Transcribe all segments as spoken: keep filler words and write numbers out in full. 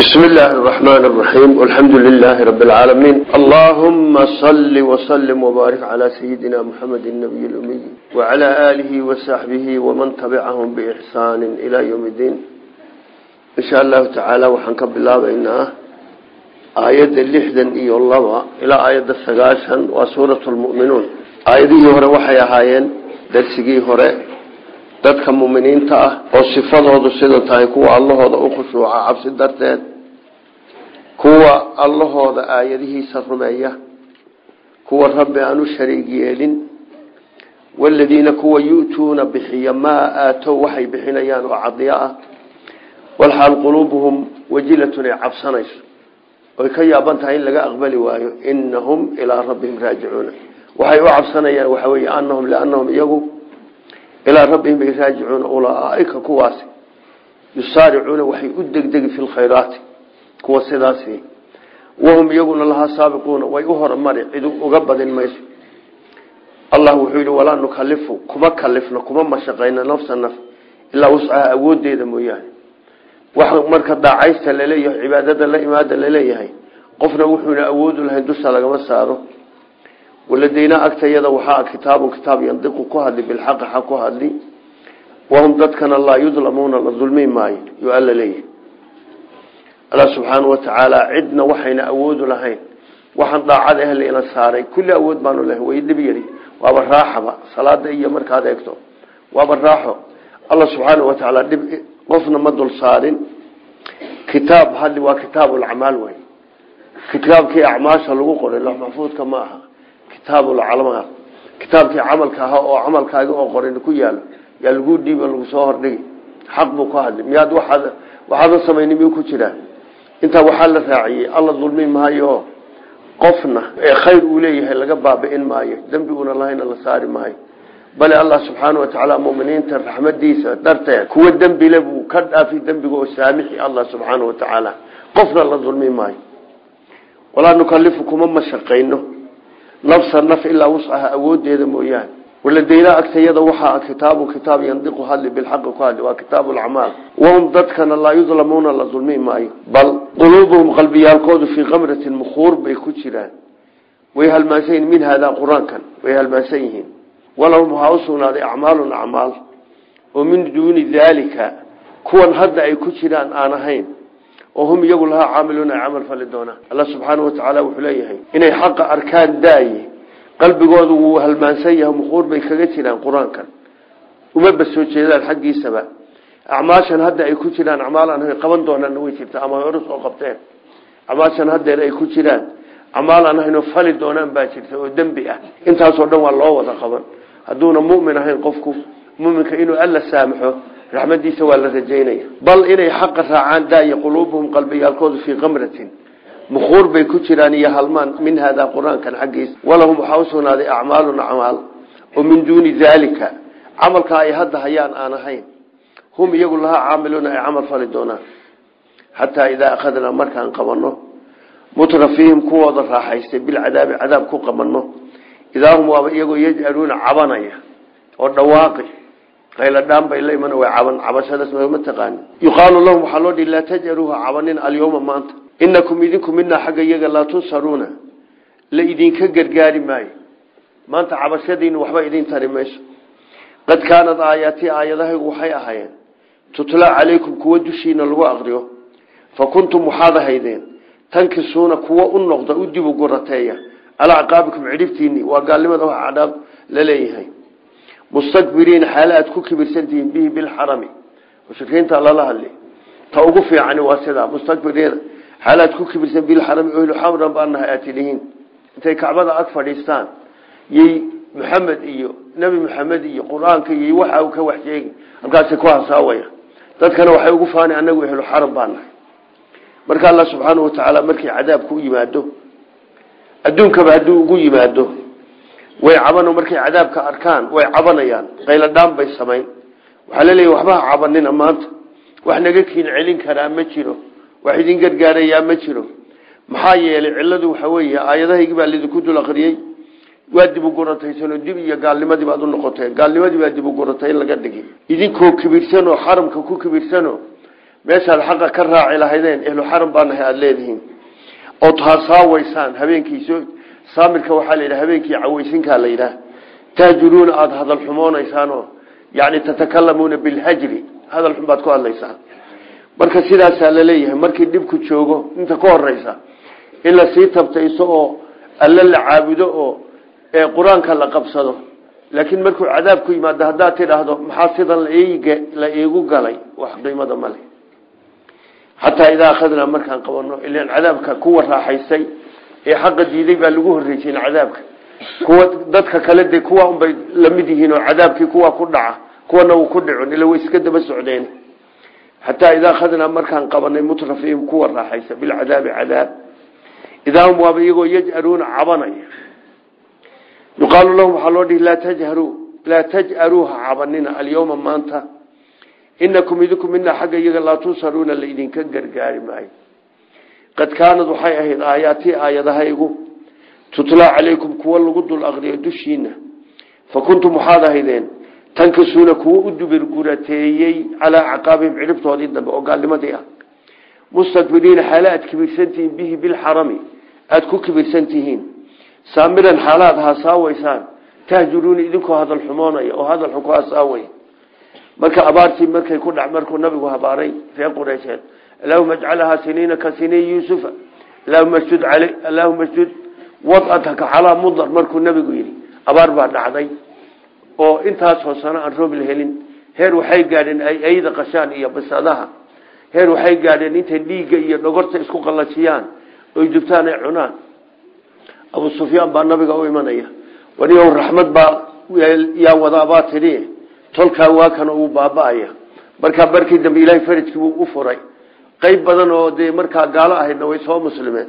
بسم الله الرحمن الرحيم والحمد لله رب العالمين اللهم صل وسلم وبارك على سيدنا محمد النبي الأمي وعلى آله وصحبه ومن تبعهم بإحسان إلى يوم الدين إن شاء الله تعالى وحنكب الله بإنها آيات اللحدا إيو الله إلى آيات السقاشا وسورة المؤمنون آيات يهر وحيا هايين درسي هر dadka muuminiinta ah oo sifadoodu sida tahay kuwa Allahooda u khushuuca cabsi darteed kuwa Allahooda aayadihiisa rumeeya kuwa rabbi aanu shariig yeelin walladina kuwa yu'tuuna bixiya ma aatow waxay bixinayaan oo cadiya ah wal hal qulubuhum wajilatun cabsanayso oo ka yaaban tahay in laga aqbali waayo innahum ila rabbihim raaji'un waxay u cabsanayaan waxa weeye annahum laannahum yagu إلى ربهم يراجعون أولئك كواس يسارعون وحي أدقدق في الخيرات كواس داسي وهم يقول الله سابقون ويؤهر مرع إذن أقبض الميس الله وحيد ولا نكلفه كما كلفنا كما مشغينا نفس النفس إلا وسعها أود ديدا موياه وحق مركز داعيست لليه عبادة الله إمادة لليه قفنا وحونا أود الهندوس لك مساره والذين أكتيذ وحاء كتاب كتاب ينطق كهدي بالحق حق كهدي وهم ذاتكن الله يظلمون الظلمين ماي يؤل ليه الله سبحانه وتعالى عدنا وحينا أود لهين وحن ضاعد أهل إلى الساري كل أود بانو له ويدبيري وابالراحة صلاة إيا مركاد يكتب وابالراحة الله سبحانه وتعالى وفنا مدل صارين كتاب هذا وكتاب الأعمال وين كتاب كي أعماش الوقر الله محفوظ كماها كتاب العلماء كتاب في عملك ها أو عملك هذا أو قرين كيال يلقود دي بالصهر دي حق بقاعد مياد واحد وهذا سميني بيوكو كذا أنت وحال ثاعي الله ظلمين ما هي قفنا خير وليه لقبا بإن ما هي ذنب يقول الله إن الله صار ما هي بل الله سبحانه وتعالى مؤمنين ترحمة ديسة درته هو الذنب لبو كذا في ذنب جو سامحي الله سبحانه وتعالى قفنا الله ظلمين ما هي ولا نكلفكم ما شقينه نفس النفع إلا وسعها أود ديدا مويان والذين أكتيذ وحاء كتاب كتاب ينطق هذا بالحق قال وكتاب الأعمال وهم ضدكن الله يظلمون الله ظلمين معي بل قلوبهم قلبي الكود في غمرة مخور بيكتشران ويها الماسين من هذا قرآن كان ويها الماسين ولهم هاوسون هذه أعمال أعمال ومن دون ذلك كون هذا يكتشران آنهين وهم يقول لها عاملون عمل فلدونا الله سبحانه وتعالى وحليه إنه حق أركان داي قلب قوضه هالمانسيه مخور بيكغتنا القرآن كان ومبسوا جيدا الحق يسبا أعماشا هدا يكوتنا أعمالا قبن دونا نويتبت أما يرس وقبتين أعماشا هدا يكوتنا أعمالا نحن فلدونا باكرت ودنبئة انت صدوا الله وتقبن هدونا مؤمن هين قفكم مؤمن كإنه ألا سامحه رحمتي سوى لرجينيه بل إني حق ساعان داي قلوبهم قلبي الكود في غمرة مخور بكترانية هلمان من هذا القرآن كان حقيس ولهم حوصون هذه أعمال أعمال ومن دون ذلك عمل كاي هذا هيان آنا هين هم يقول لها عاملون عمل فالدونا حتى إذا أخذنا مركان قبرنه مترفيهم قوة راحيس بالعذاب عذاب كو قبرنه إذا هم يقول يجعلون عبانية والنواقي قيل الدام بإلي من هو عبن عبشة اسمه متقان يقال لهم حلود لا تجروها عبنين اليوم ما أنت إنكم إذنكم منا حق يقال لا تنصرون لإذن كقرقاري ماي ما أنت عبشة دين وحبا إذن ترميش قد كانت آياتي آياتها وحي أحيان تطلع عليكم كوة دشين الواغريو فكنتم محاضة هيدين تنكسون كوة النقضة أدبوا قرتايا على عقابكم عرفتيني وقال لما ذو عذاب لليهي مستكبرين حالات كوكبر سنتين به بالحرمي وشكرين تعالى الله اللي توقف يعني واسدا مستكبرين حالات كوكبر سنتين بالحرمي أهل حمرا بأنها آتلين انتهي كعبادة أكفر إستان يي محمد إيو نبي محمد إيو قرآن كي وحا وكوحجيك أبقى سكوها ساوية تذكنا وحا يقفاني أنه أهل حرم بأنها مركا الله سبحانه وتعالى مركي عذاب كو يماده أدون كبهدو كو يماده way cabano markay cadaabka arkaan way cabanayaan qayla daan bay sameyn waxa la leeyahay waxba cabanina maanta wax naga kiin celin kara ma jiro wax idin gargaaraya ma jiro maxaa yeelay ciladu waxa weeye aayadaha baa lidku dul aqriyay waa dib u goratay sano dib iyo gaalnimadii baad u noqotay gaalnimadii baa dib u goratay in laga dhigay idinkoo kibirsan oo xaramka ku kibirsan meeshaad xaqa ka raaci lahaydeen ehlu xaram baanahay aada leedihiin oo taasaawaysaan habeenkiiso saamirka waxaa la yidhaha habeenkii cawaysinkaa la yidhaha tahjuruuna aada hadal xumoonaysaanoo yacni tatakalamuuna bilhajri hadal xun baad ku hadlaysaan marka sidaasaa la leeyahay markii dhibku joogo inta ka horeysa in la sii tabtayso oo alla la caabudo oo ee qur-aanka la qabsado laakiin markuu cadaab ku yimaado haddaad tidhaahdo maxaa sidan la iigu galay wax qiimada male xataa idaa akhadnaa markaan qabano ilaan cadaabka kuwa raaxaystay ee xaqa diiday baa lagu horreysiin cadaabka kuwa dadka kale de kuwa unbay lamid yihiin oo cadaabkii kuwa ku dhaca kuwana uu ku dhicun ila way iska daba socdeen xataa idaa akhadnaa markaan qabanay mutrafiihim kuwa raaxaysta bilcadaabi cadaab idaa hum waaba iyagoo yaj'aluuna cabanaya yuqaalu lahum waxaa loo dhihi laa tajharuu laa taj'aluuha cabanina alyawma maanta inakum idinku minaa xagga iyaga laa tunsaruuna laydinka gargaari maayo qad kaanad waxay ahayd aayaatii aayadahaygu tutlaa calaykum kuwa lagu dul aqriyo dushiina fa kuntum waxaad ahaydeen tankisuuna kuwa u dubir gurateeyey calaa acqaabihim ciribtoodii dambe oo gaalnimadii ah mustakbiriina xaala aad kibirsantihiin bihi bilxarami aada ku kibirsantihiin saamiran xaalaad hasaawaysaan tahjuruuna idinkoo hadal xumoonaya oo hadal xun ku hasaawaya marka abaartii markay ku dhac markuu nabigu habaaray reer qureysheed allahuma ajcalhaa siniina ka siniin yuusufa allahuma sjud al allahuma sjud wad'ataka calaa mudar markuu nabigu yidhi abaar baa dhacday oo intaasoo sano aan roob la helin heer waxay gaadheen ay ayda qashaan iyo bisadaha heer waxay gaadheen intay dhiigga iyo dhogorta isku qalajiyaan oy dubtaan ay cunaan abu sufyaan baa nabiga u imanaya waniyow raxmad baa yaa wadaabaa tidhi tolkaa waa kana uu baaba'aya markaa barkii dambe ilaahay farajkii wuu u furay qayb badan oo dee markaa gaalo ahaydna way soo muslimeen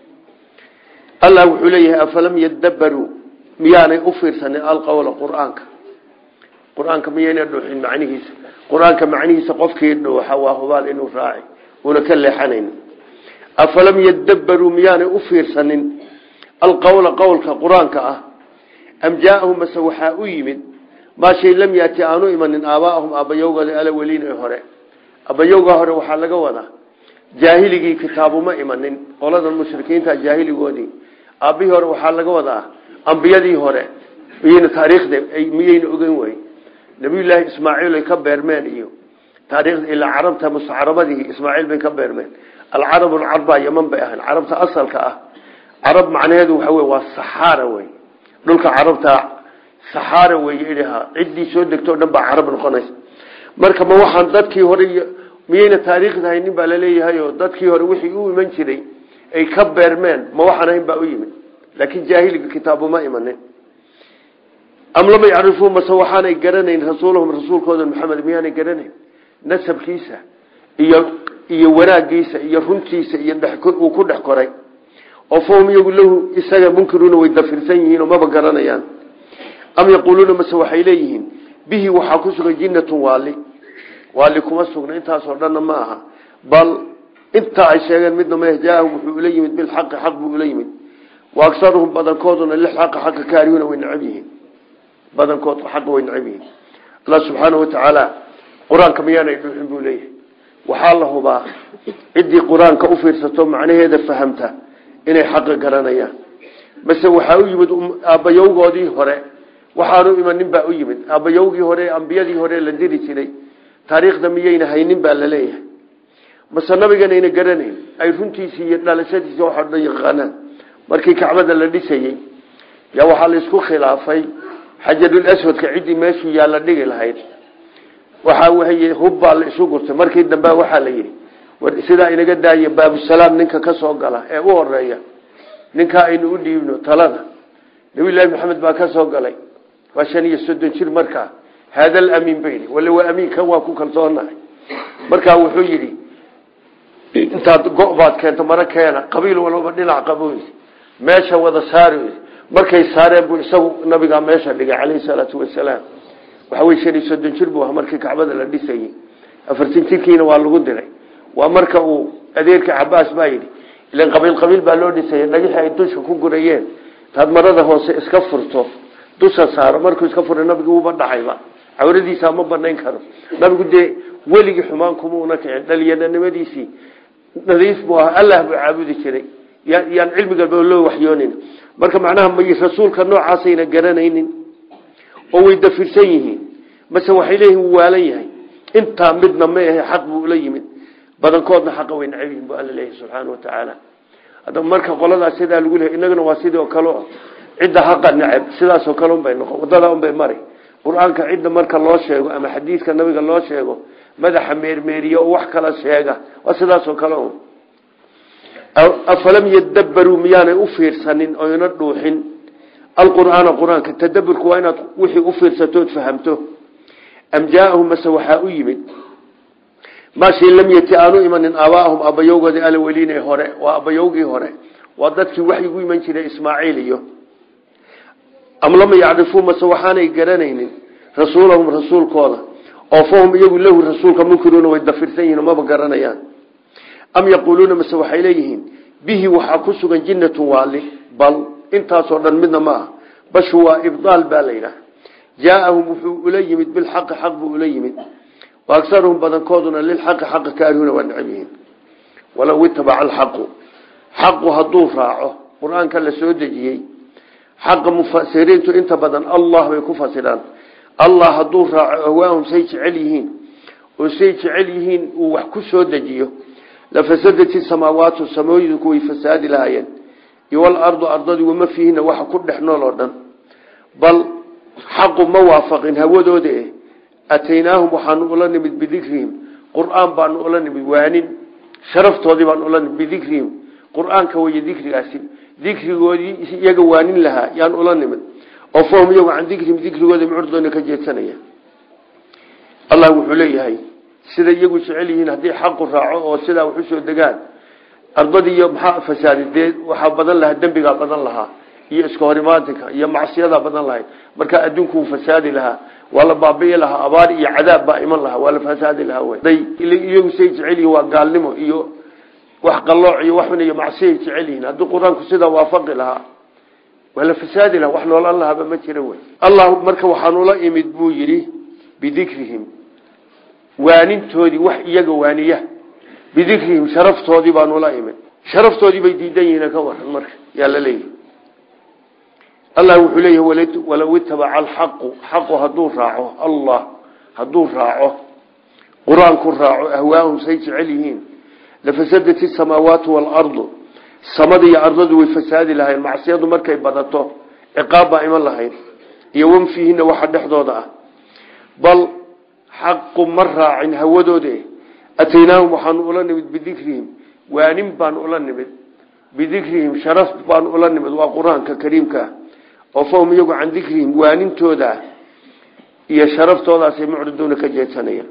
allah wuxuu leeyahay afalam yadabbaruu miyaanay u fiirsanin alqawla qur-aanka qur-aanka miyaynay dhuuxin macnihiisa qur-aanka macnihiisa qofkii dhuuxa waa hubaal inuu raaci una ka leexanayn afalam yadabbaruu miyaanay u fiirsanin alqawla qowlka qur-aanka ah am jaaahum mase waxaa u yimid maa shay lam yaati aanu imanin aabaahum aabbayowgooda alaweliin ee hore aabbayowga hore waxaa laga wadaa jaahiligii kitaabuma imanin qoladan mushrikiinta jaahiligoodii aabbihii hore waxaa laga wadaa ambiyadii hore miyayna taariikhda miyayna ogan way nabiyullaahi ismaaciil ay ka beermeen iyo taariikhda ilaa carabta mustacarabadii ismaaciil bay ka beermeen alcarabu alcarba yaman bay ahayn carabta asalka ah carab macnaheedu waxa wey waa saxaara wey dhulka carabta saxaara wey idhaha ciddii soo degto o dhan baa carab noqonaysa marka ma waxaan dadkii hore miyayna taariikhda haynin baa laleeyahay oo dadkii hore wixii u iman jiray ay ka beermeen ma waxaan ahayn baa u yimid laakiin jaahiliga kitaabuma imanin am lama yacrifuu mase waxaanay garanayn rasuulahum rasuulkooda maxamed miyaanay garanayn nasabkiisa iyo iyo wanaagiisa iyo runtiisa iyo uu ku dhex koray oo fahum iyagu lahu isaga munkiruuna way dafirsan yihiin oo maba garanayaan am yaquuluuna mase waxay leeyihiin bihi waxaa ku sugan jinnatun waali waali kuma sugna intaasoo dhanna ma aha bal intaa ay sheegeen midna ma jaahum wuxuu ula yimid bilxaqi xaq buu ula yimid wa aksaruhum badankooduna lilxaqa xaqa kaariyuuna way necab yihiin badankood xaqa way necab yihiin allah subxaanahu watacaala qur-aanka miyaanay dhuuxin buu leeyahay waxaa la hubaa ciddii qur-aanka u fiirsato macnaheeda fahamta inay xaqa garanayaan mase waxaa u yimid aabbayowgoodii hore waxaanu imanin baa u yimid aabbayowgii hore ambiyadii hore la diri jiray taariikhda miyayna haynin baa la leeyahay mase nabiganayna garanayn ay runtiisii iyo dhalashadiisa waxao dhan yaqaanaan markii kacbada la dhisayey yaa waxaa la isku khilaafay xajarul aswadka ciddii meeshuu yaa la dhigi lahayd waxaa weye hubbaa la isu gurtay markii dambe waxaa la yidhi war sidaa inaga daaya baabusalaam ninka ka soo gala ee u horeeya ninkaa aynu u dhiibno talada nabiyullaahi maxamed baa ka soo galay waa shan iyo soddon jir markaa haada alamiin bayni wala waa amiinkan waa ku kalsoonahay markaa wuxuu yidhi intaad go-baad keento mara keena qabiil walbaba dhinac qaboys meesha wada saari markay saareen buu isagu nabigaa meesha dhigay calayhi salaatu wasalaam waxa wey shan iyo soddon jir buu ah markii kacbada la dhisayey afartan jirkiina waa lagu diray waa marka uu adeerka cabaas baa yidhi ilan qabiil qabiil baa loo dhisayay dhagixii ay dusha ku gurayeen taad marada hoose iska furto dusha saaro markuu iska furay nabigu uuba dhacayba cawradiisa ma banayn karo nabigu dee ولي حمانكم ونكع دلينا نمديسي نظيف بها الله بعبود شري يعني علم قلبه الله وحيونين marka macnaha ma rasuulka noocaasayna garanaynin oo way dafirsan yihiin bas waxay leeyihiin waalan yahay inta midna ma yahay xaq buu la yimid badankoodna xaq weyn ciidan buu Allah leeyahay subhanahu wa ta'ala hada marka qolada sida lagu leeyahay inaguna waa sidoo kale cidda xaq nacab sidaas oo kale bay noqon wadada un bay mari quraanka cidda marka loo sheego ama xadiiska nabiga loo sheego madaxa meermeeriyo wax kala sheega waa sidaas oo kale أفلم يدبروا ميانا أفير سنين أو يندوحين القرآن القرآن كتدبر كوينات وحي أفير ستود فهمته أم جاءهم مسوحاء يمد ما شيء لم يتعانوا إيمان إن آواءهم أبا يوغا دي الأولين هراء وأبا يوغي هراء وضدك وحي يمن شيء إسماعيلي أم لم يعرفوا مسوحانا يقرانين رسولهم رسول قولا أو فهم يقول له الرسول كمنكرون ويدفر سيين وما بقرانيان أم يقولون مسوح إليهم به وحاكسوا جنة والي بل انتا صورنا منا معه بس هو إبطال بالينا جاءهم إليهم بالحق حق إليهم وأكثرهم بدن كودنا للحق حق كارهون والنعمين ولو اتبع الحق حق هدوف راعه قرآن كان لسودجي حق مفسرين انت بدن الله ويكفسران الله هدوف راعه هواهم سيج عليهين وسيج عليهين وحكو سودجيه لفسدت السماوات والسماوات كوي فساد الآيات والأرض أرضي وما فيهن وحا كل احنا الأرض بل حق موافق هودو ده أتيناهم وحنقولن بذكرهم قرآن بانقولن بوان شرفت هذه بانقولن بذكرهم قرآن كوي ذكر أسيب ذكر يجوان لها يانقولن من أفهم يوم عن ذكرهم ذكر هذا معرضون كجيت سنة الله وحليه هاي sida iyagu jecelihiin hadii xaq raaco oo sida wuxuu soo degaan ardadiyo maxaa fasaadideed waxa badan laha dambiga badan laha iyo iska horimaadka iyo macsiyada badan lahayd marka adduunku fasaadi laha wala baabiye laha abaar iyo cadaab baa iman laha wala fasaadi laha way day iyagu say jecelihiin waa gaalnimo iyo wax qalooc iyo wax iyo macsiyo jecelihiin hadii quraanku sida waafaqi laha wala fasaadi laha wax nool Allah ba ma jiro way Allah marka waxaan ula imid buu yiri bidikrihim وانتودي وح iyaga waaniya bidikrihim sharaftoodi baan ula imin sharaftoodi bay diidan yihiin ka waran marka yaa la leeyahay Allah wuxuu leeyahay wala wittaba al haqq haqq hadu raaco Allah hadu raaco quraan ku raaco ahwaahum say jecelihiin la fasadati samaawaati wal ardu samada iyo ardadu way fasaadi lahayn macsiyadu markay badato ciqaab iman lahayn iyo wan fiihina waxa dhaxdooda ah bal حق مرة عن هودوده أتيناهم وحن أولنبت بذكرهم وانم بان أولنبت بذكرهم شرف بان أولنبت وقرآن ككريم كا وفهم يقع عن ذكرهم وانم تودا يا شرف تودا سيمعردون كجيت سنية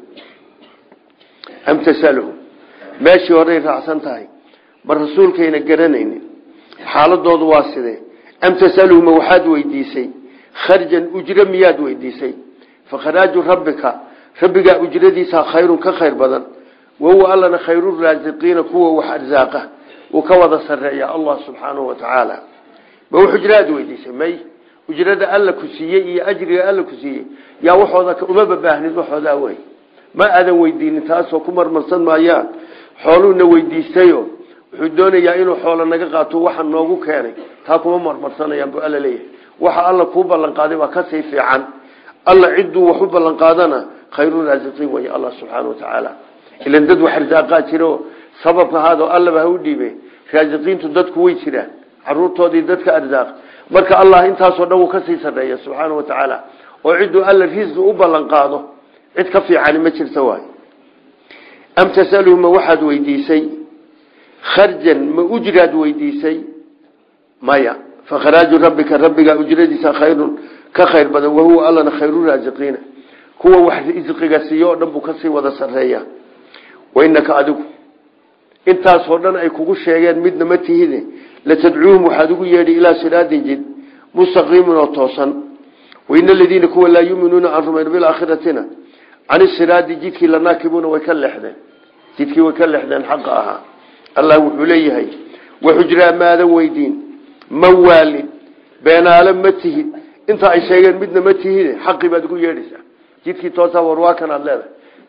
أم تسألهم ماشي وريف عسانتهي بالرسول كينا قرنين حالة دود واسده أم تسألهم وحاد ويديسي خرجا أجرم ياد ويديسي فخراج ربك ربك أجرديسا خير كخير بدن وهو ألنا خير الرازقين كوه وحرزاقه وكوض سرعي الله سبحانه وتعالى بهو حجرات ويديسا مي أجرد ألا كسيئي أجري ألا كسيئي يا وحوضك أمام باهنز وحوضا وي ما أذن ويدين تاس وكمر مرسان مايان حولونا ويديسايو حدونا يا إنو حولا نقاطو وحا نوغو كاني تاكو ممر مرسان ينبو ألا ليه وحا الله كوبا لنقاضي وكسي في عن الله عدو وحبا لنقاضنا خير الرازقين وهي الله سبحانه وتعالى إلا ندد وحرزاقات جيرو سبب هذا الله بهودي به رازقين تدد كوي جيران عروضتودي ددك أرزاق marka Allah intaas oo dhan uu ka sii sareeyo subhanahu wa ta'ala oo ciidu alla riisq u balan qaado cid ka fiican ma jirto waay am tasalu ma waxad weydiisay kharjan ma ujrad weydiisay maya fa kharaju rabbika rabbiga ujradiisa khayrun ka khayr badan wa huwa allana khayrul raziqina kuwa wax rizqiga siiyo dhan buu ka sii wada sareeya wa innaka adigu intaas oo dhan ay kugu sheegeen midna ma tihide la tadcuum waxaad yeedhi ila siraadin jid mustaqiimun oo toosan wa inna alladina kuwa la yu'minuna arrumayna bil akhiratina an siraadi jidki la naakibuna way ka leexdeen jidki way ka leexdeen xaqa aha allah wuxuu leeyahay wa hujra maada weydiin mawaalid beenaale ma tihid inta ay sheegeen midna ma tihide xaqi baad ugu yeedhisa jidki toosa warwaakan aad leedahay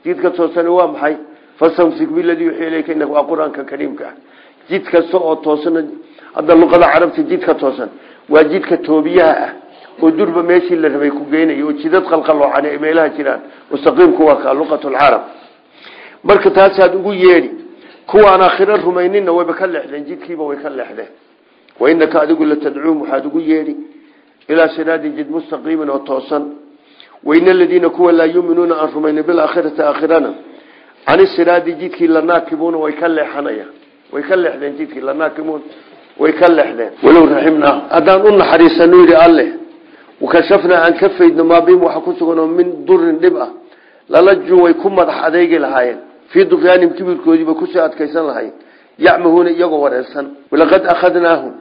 جدك توسن وام حي فاستمسك بالذي يوحي إليك إنك القرآن كريم كه جدك سوء توسن هذا اللغة العربية جدك توسن وجدك توبيها ودرب ماشي اللي ربي كوجينه يوجدت خلق الله عن إيميلها جيران واستقيم كوا لغة العرب مركز هذا تقول يالي كوا أنا آخر الرمينين وبكلح لين جدك وبكلح له وإنك أقول لتدعوهم وحادقوا يالي إلى سراد جد مستقيما وتوصل وإن الذين كوا لا يؤمنون أن رمين بالآخرة آخرنا عن السراد جدك لناكبون ويكلح حنيا ويكلح لين جدك لناكبون ويكلح لين ولو رحمنا أدان أن حريصا نوري الله وكشفنا عن كفيدنا ما بهم وحكوتنا من ضر نبأ للجوا ويكون مدح أديق لهاين في دقيان كبير كودي بكسات كيسان لهاين يعمهون يقوى رأسا ولقد أخذناهم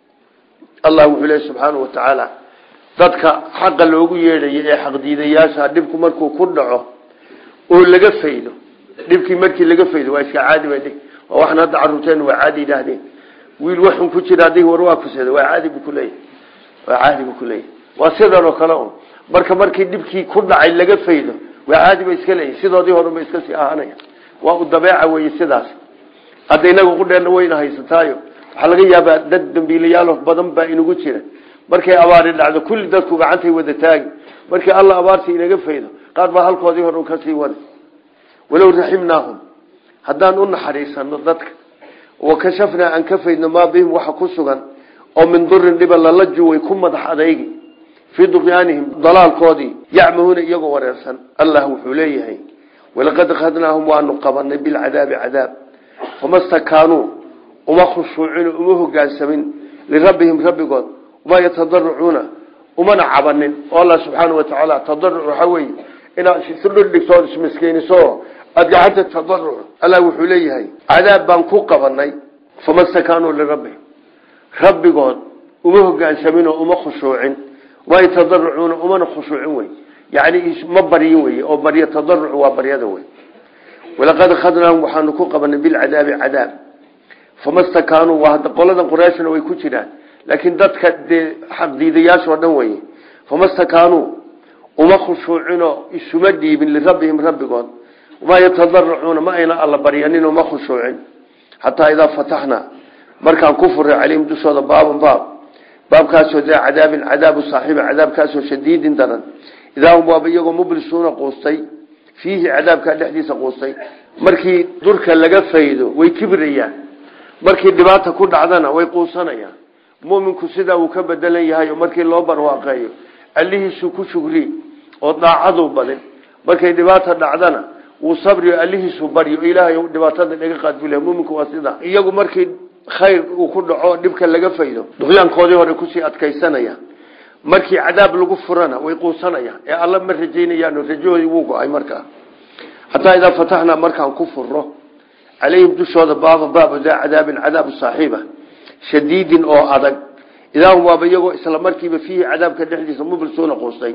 الله عليه سبحانه وتعالى ذاتك حق الوقوية يلي حق ديدياسا دبك مركو كردعه ولقى فيده دبك مركي لقى فيده وإشكا عادي ويدي وإحنا هذا عروتين وعادي دهدي ويلوحهم كتير هذه ورواك فسيده وعادي بكلية وعادي بكلية وصيدا وكلاهم مركا مركي دبكي كردع لقى فيده وعادي بإسكاليه سيدا دي هرم بإسكالسي آهانيا والضباعة ويسيداس هذا إنه قلنا وين هاي ستايو حلقة يابا دد دنبيلياله بدن با إنه جيره markay abaar dhacdo kulli dadku gacantay wada taag markay Allah abaartii inaga faydo qaar ba halkoodii hor ka sii wada walaw rahimnaahum hadan u naxariisano dadka oo ka shafna an ka faydna ma bihim waxa ku sugan oo min durin dibal la juway ku madax adaygi fi duqyaanihim dalaalkoodii yacmuuna iyagu wareersan Allah wuxuu leeyahay walaqad khadnaahum wa nuqabanna bil adab adab famastakanu uma khushuucin uma hogaansamin lirabbihim rabbigood ما يتضرعون ومن عبنن والله سبحانه وتعالى تضرع حوي إن سر الدكتور مسكين سو أدعت التضرع ألا وحليه عذاب بانكوكا بني فما استكانوا لربهم رب قال ومه قال سمينه وما خشوعين ما يتضرعون ومن خشوعين يعني ما بريوي أو بري تضرع وبريدوي ولقد خذناهم وحنكوكا بني بالعذاب عذاب فما استكانوا وهذا قولنا قريشنا ويكوتشنا لكن ذاتك حق ديدياش ودنوي فما استكانوا وما خشوعنا السمدي من لربهم ربهم وما يتضرعون ما إلى الله بريانين وما خشوعين حتى إذا فتحنا مركان كفر عليهم دسوا باب باب باب كاسو ذا عذاب عذاب صاحب عذاب كاسو شديد درن إذا هم بابيقوا مبلسون قوستي فيه عذاب كان حديث قوستي مركي درك لقى فايدو ويكبريا مركي دباتا كل عدنا ويقوصنا مؤمنku sida uu ka bedelan yahay markii loo barwaaqeeyo allihiisu ku shugri oo daacadu badan markay dhibaato dhacdana uu sabri allihiisu bariyo ilaahay dhibaatada laga qaadbilo muuminku waa sida iyagu markii khayr uu ku dhaco dibka laga faydo duqyaankoodii hore ku sii adkaysanaya markii cadaab lagu furana way quusanaya ee alla ma rajeynayaan rajoodii uu go'ay markaa hatta ida fatahna markaan ku furro عليهم دشوا باب باب ذا عذاب عذاب صاحبه شديد أو أدق إذا هو بيجوا إسلام مركب فيه عذاب كدحديث مبلسون قوسين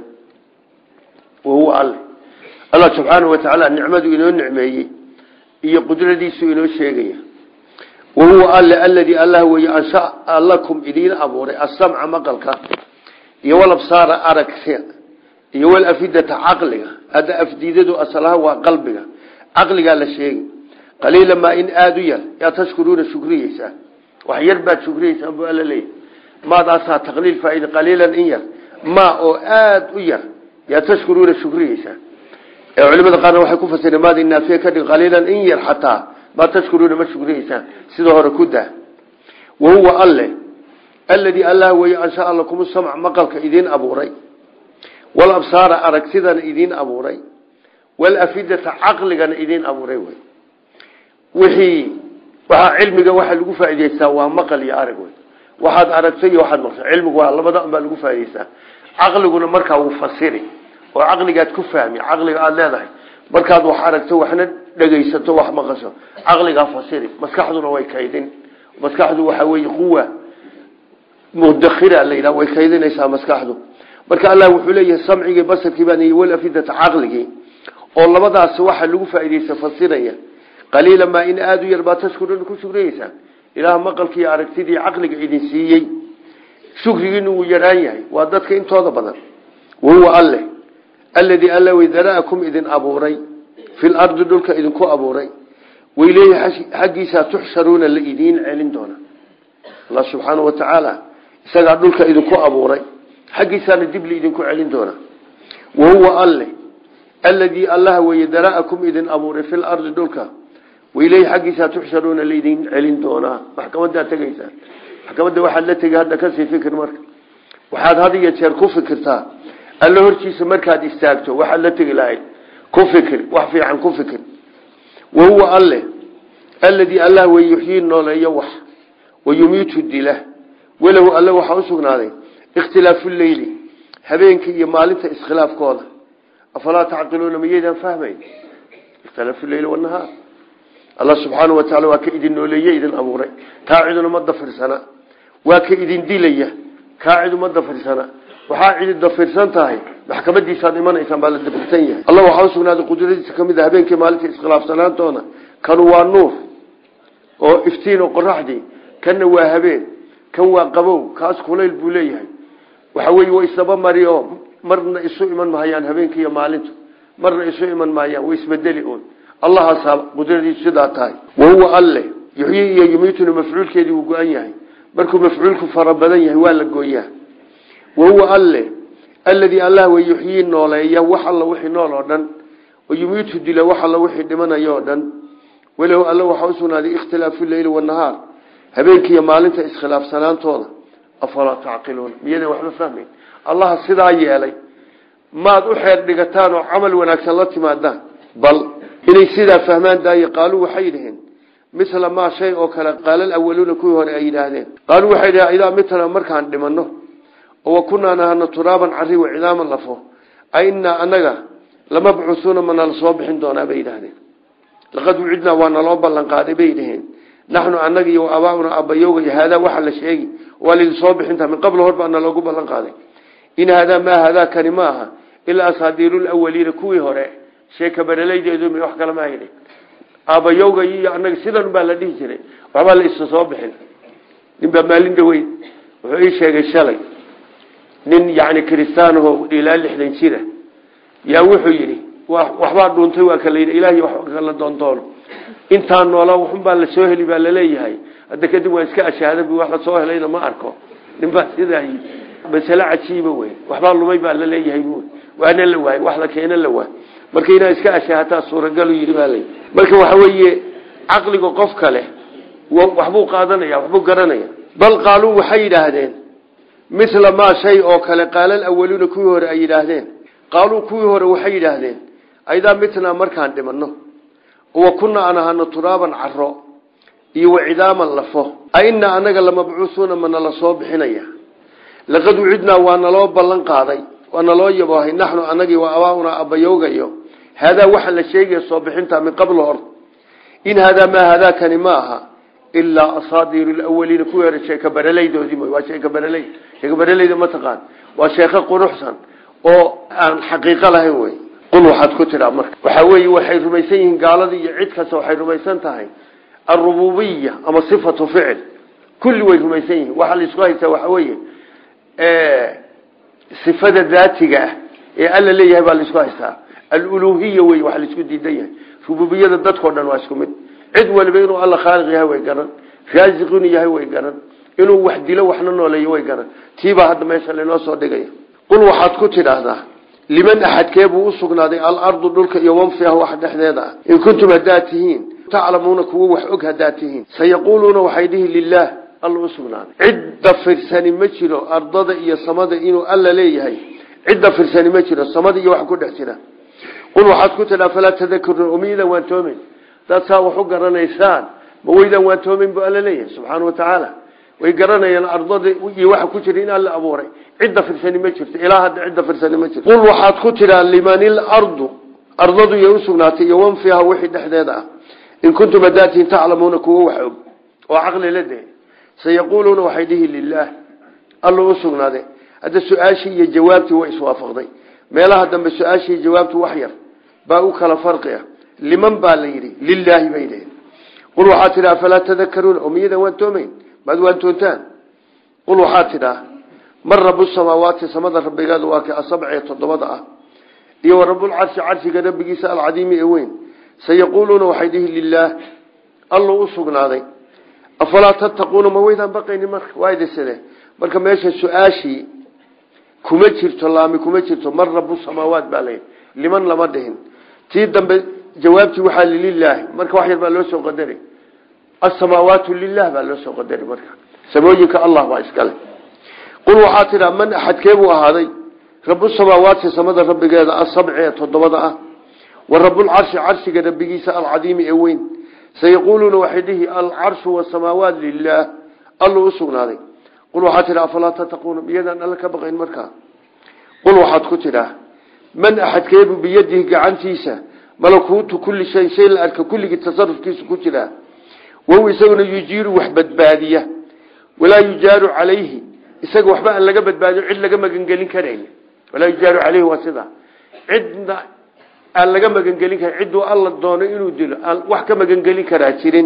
وهو الله الله سبحانه وتعالى نعمته إنه نعمه هي قدرة دي سوينه شيء وهو الله الذي الله هو ينشأ لكم إذين أبوري السمع مقلك يوال بصار أرك يوال أفيدة عقلك هذا أفيدته أصلها وقلبك عقلك على شيء قليلا ما إن آدويا يا تشكرون شكريه وحير بعد شكريه أبو ألا لي ما ضعصها تقليل فإن قليلا إيا ما أو آد إيا يا تشكرون شكريه علماء قالوا وحيكون فسنا ماذا إن فيه كده قليلا إيا حتى ما تشكرون ما شكريه سيده ركوده وهو الله الذي الله ويأنشاء لكم السمع مقلك إذين أبو ري والأبصار أركسدا إذين أبو ري والأفيدة عقلك إذين أبو ري وحي waxa cilmiga waxa lagu faa'iideystaa waa maqal iyo arag way waxaad aragtay waxaad maqshay cilmigu waa labada baa lagu faa'iideystaa aqliguna marka uu fasiri oo aqligaad ku fahmi aqliga aad leedahay markaad wax aragto waxna dhageysato wax maqasho aqliga fasiri maskaxduna way kaydin maskaxdu waxa weey quwa mudakhira leeyda way kaydinaysaa maskaxdu marka Allah wuxuu leeyahay samciga basarkii baan iyo wala fidata aqligi oo labadaas waxa lagu faa'iideysaa fasiraya قليلا ما إن آدوا يربا تشكرون كل شكريسا إله مقلك يا أركتدي عقلك إذن سيئي شكرين ويرانيه وأدتك إنتو هذا بدر وهو الله الذي ألا وذراءكم إذن أبوري في الأرض دولك إذن كو أبوري وإليه حقي ستحشرون الإذين علين دونا الله سبحانه وتعالى سقع دولك إذن كو أبوري حقي سندب لي إذن كو علين دونا وهو الله الذي الله ويدراءكم إذن أبوري في الأرض دولك وإليه حقي ستحشرون الإذين علين دونا محكمة دا تقيسا محكمة دا واحد لا تقيسا هذا كسي فكر مرك waxaad had iyo jeer ku fikirtaa alla hortiisa markaad istaagto waxa la tagi lahayd ku fikir wax fiican ku fikir wahuwa alle alladii allah wayuhyi nooleeyo wax wayumiitu dilah walaw alla waxa u sugnaaday ikhtilaafu leeyli habeenkii iyo maalinta iskhilaafkooda afala taqiluna miyadan fahmay ikhtilaafu leeyli wa nahaar allah subhanahu wa ta'ala waa ka idin nooleeyay idin abuuray taaciduna ma dafirsana waa ka idin dilaya كاعد مدة فرسانة وحاعد الدفرسان تاهي محكمة دي ساد إيمان إيسان بالله الدفرسانية الله وحاوسنا هذا قدرة سكمي ذهبين كمالتي إسخلاف سنانتونا كانوا والنور وافتين وقرح دي كانوا واهبين كانوا قبو كاس كولي البوليه وحوي وإسلام مريو مرنا إسوء من مهيان هبين كي مالنتو مرنا إسوء من مهيان وإسبدلئون الله أصاب قدرة سدا تاهي وهو الله يحيي يميتنا مفعول كيدي وقوانيه markuu mafcuulku farabadan yahay waa la gooyaa wahuwa alle alladii allah wayuhyi nooleeya wax alla wixii nool oo dhan oo yumiitu dila wax alla wixii dhimanayo oo dhan walaw alla waxa uu sugnaaday ikhtilaafu leeyl wa nahaar habeenkii maalinta iskhilaafsanaantooda afala taqilun miyada wax la fahmay allah sidaa yeelay maad u xeer dhigataan oo amal wanaagsan la timaadaan bal inay sidaa fahmaan daay qaalu waxay yiraahdeen مثل ما شيء أو كلا قال الأولون كوي هون أيداهن قالوا وحيدا إذا مثلا مركان دمنه وكنا نحن ترابا عري وعظاما لفه أئنا أننا لمبعوثون من الصبح دون بيدهن لقد وعدنا وانا لوبا لنقاد بيدهن نحن أننا وأباؤنا أبا يوغي هذا وحل شيء وللصبح انت من قبل هرب أن لوبا لنقاد إن هذا ما هذا كلماها إلا أصادير الأولين كوي هون شيء كبر لي يدوم يحكى لما هيني أبا يوغا يعنى سيدان بالديه جري وعبا الاستصابحين نبا مالين دوي وحي شيء الشلي نين يعني كريستانه إلى اللحدين سيرة يا وحيري وحبار دونتي وكالين إلهي وحبار دونتون انتان ولا وحبا لسوهلي بالليه هاي هذا كده واسكاء الشهادة بواحد سوهلين ما أركو نبا سيدان بس لا عجيبه وي وحبار لمي بالليه هاي وأنا اللواي وحلا كينا اللواي markayna iska ashaataa suuragal u yiri baalay marka waxa weeye aqliga qofka leh waxbuu qaadanaya waxbuu garanaya bal qaalu waxay yiraahdeen misla ma shay oo kale qaalal awwaluna kuwii hore ay yiraahdeen qaalu kuwii hore waxay yiraahdeen ayda mitna markaan dhimanno oo kuna ana hana turaaban carro iyo cidaaman lafo ayna anaga lama buusuuna man la soo bixinaya laqad wicdna waana loo ballan qaaday waana loo yabahay nahnu anagi wa abauna abayoogayo هذا وحل الشيء صبحنتها من قبل الأرض إن هذا ما هذا كان معها إلا أصادير الأولين كوير الشيء كبرلي دو ديمو وشيء كبرلي شيء كبرلي دو متقان وشيخ قرحسن والحقيقة له هو قل واحد كتر أمر وحوي وحي رميسين قال ذي عدك وحي رميسين تاهي الربوبية أما صفة فعل كل وحي رميسين وحل إسقاهي وحوي اه صفة ذاتك إيه ألا ليه يبقى الإسقاهي الألوهية وي وحل اسكو ديدايا ربوبية dadka dhan waa isku mid cid walba inuu alla khaaliq yahay way garan raasiqun yahay way garan inuu wax dilo waxna nooleeyo way garan tiiba hadda meesha leenoo soo dhigay qul waxaad ku tiraahdaa liman ahadkeebu u sugnaaday al ardu dhulka iyo wanfiha wax dhaxdeeda in kuntum hadaatihiin ta'lamuuna kuwa wax og hadaatihiin sayaquluna waxay dhihi lillah allahu subhanahu cid firsani ma jiro ardada iyo samada inuu alla leeyahay cid firsani ma jiro samada iyo wax ku dhex jira قل waxaad ku tala fala tadhakuru umida wa toomin dadka wuxuu garanaysan ma weydan waa toomin buu alla leeyahay subhanahu wa ta'ala way garanayaan ardada iyo waxa ku jira in alla abuuray cid firsani ma jirto ilaaha cid firsani ma jirto qul waxaad ku tira limanil ardu ardadu iyo sugnaatay iyo wan fiha wixii dhaxdeeda in kuntum badaatin ta'lamuuna kuwa wax oo aqli leeyahay sayaquluna waxaydihi lillah allahu sugnaaday hada su'aashi iyo jawaabti way iswaafaqday meelaha dambe su'aashi jawaabtu wax yar baa u kala farqiya liman baa la yiri lillahi baydeen qul waxaad tiraa fala tadhakkaruun umiyada waan toomeyn bad waan toontaan qul waxaad tiraa mar rabbus samaawaati samada rabbigaadu waa ka asabci todobada ah iyo rabbul arshi arshiga rabbigiisa al-adiimi ee weyn سيقولون وحيده لله الله أسقناضي أفلا تتقون ما ويدان بقين مرك وايد السنة مرك ماشي سؤاشي كما جرت الله كما جرت مر رب السماوات بالين لمن لما دهن تيدن جوابتي وحال لله مرك واحد با لو سو قدري السماوات لله با لو سو قدري مرك سموجك الله واسكله قل وحاتنا من احد كيبو هذا رب السماوات سمد ربغيدا السبع تضبدا والرب العرش عرش ربغيسا العظيم اوين سيقولون وحده العرش والسماوات لله الله سبحانه قل وحاتنا فلا تتقون بيدان الله كبغين مركا قل وحات كتلا من احد كيبو بيده غعنتيسا ملكوت كل شيء شيء الارك كل تصرف كيس كتلا وهو يسوي يجير وحبد باديه ولا يجار عليه isaga waxba aan laga badbaado cid laga magan galin kareyn wala yajaaru alayhi wasida cidna aan laga magan galin kareyn cid oo Allah doono inuu dilo wax ka magan galin karaa jirin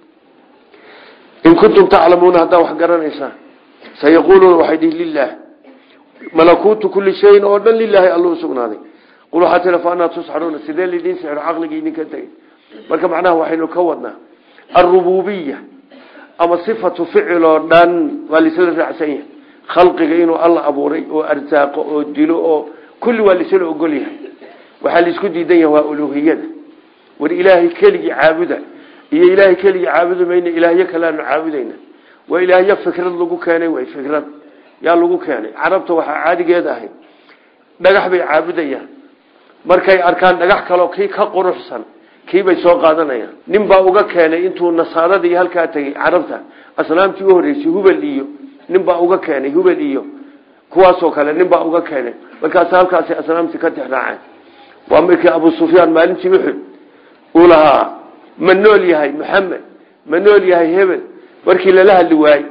in kuntum ta'lamuuna hada wax garanaysa sayquluna wahidi lillah malakuutu kulli shay oo dhan lillahi Allah sugnaaday qulu hatta lafaana tusharuna sidee lidin sir aqliga idinka tagay marka macnaha waxaynu ka wadnaa ar-rububiyyah ama sifatu fi'l oo dhan walisla raacsan خلقه إنه الله أبوري وأرزاقه ودلوه كل والسنة أقولها وحال يسكت يديه وألوهية والإله كلي عابده هي إله كلي عابده بين إلهي كلام عابدين وإلهي فكر اللقو كاني وفكرا يا اللقو كاني عربته وعادي قيداهي نجح بعابدية مركي أركان نجح كلو كي كقرصا كي بيسوق هذا يا نبى أوجا كاني أنتوا النصارى دي هالكاتي عربته أصلاً تيوري هو بالليو ninba uga keenay hubal iyo kuwaas oo kale ninba uga keenay markaas halkaas asnaamti ka tixraacay waa markii Abu Sufyaan maalintii wuxuu uu lahaa manool yahay Muhammad manool yahay hebel markii la la hadli waay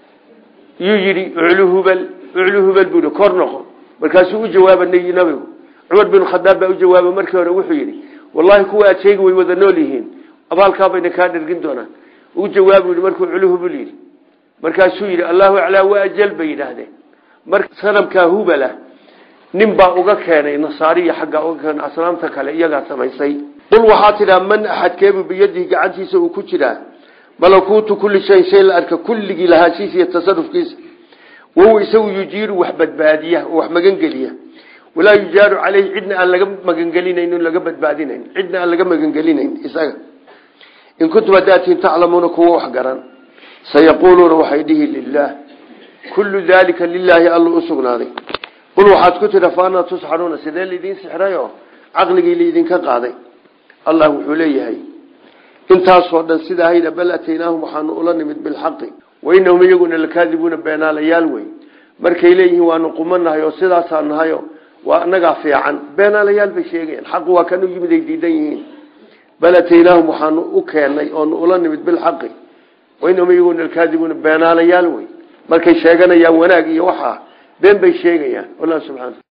yu yiri ulu hubal ulu hubal buu kor noqo markaas uu jawaabanay nabigu Umar bin Khattab baa u jawaabay markii hore wuxuu yiri wallahi kuwa aad sheegay way wada nool yihiin abaalka bayna ka dhirgin doonaan uu jawaabay markuu ulu hubal yiri markaasuu yiri Allahu a'la wa ajal baynaade marka sanamka hubala nimba uga keenay nasaariya xaga uga keenay asnaamta kale iyaga samaysay qul waxaatila man ahad keebu biyadihi gacantiisa uu ku jira malakuutu kulli shay shay la arka kulligi lahaashiisa iyo tasarrufkiisa wuu isagu yujiru wax badbaadiya oo wax magan galiya wala yujaru alayhi idna an laga magan galinayno laga badbaadinayn idna an laga magan galinayn isaga in kuntum daatin ta'lamuna kuwa wax garan سيقولون وحيده لله كل ذلك لله الله أسقناضي قل وحاد كتر فانا تسحرون سيدان لدين سحرايو عقلقي لدين كقاضي الله وحليه انت صودا سيدا هيدا بل أتيناهم وحانو أولانمد بالحق وإنهم يقولون الكاذبون بينا ليالوي مركي إليه وانقمنا هيو سيدا سان هيو ونقع في عن بينا ليال بشيئين حق وكانوا يمدي ديدين بل أتيناهم وحانو أكيني أولانمد بالحق وإنهم يقولون الكاذبون بينا ليالوي مركي شيئين يا وناقي وحا بين بي شيئين والله سبحانه